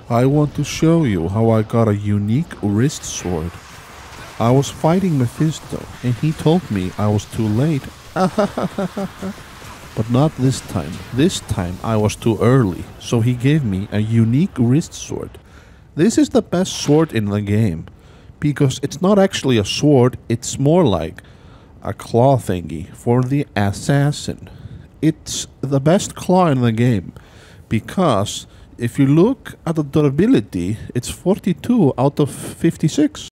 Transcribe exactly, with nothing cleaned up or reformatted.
I want to show you how I got a unique wrist sword. I was fighting Mephisto, and he told me I was too late. But not this time. This time I was too early, so he gave me a unique wrist sword. This is the best sword in the game, because it's not actually a sword, it's more like a claw thingy for the assassin. It's the best claw in the game, because if you look at the durability, it's forty-two out of fifty-six.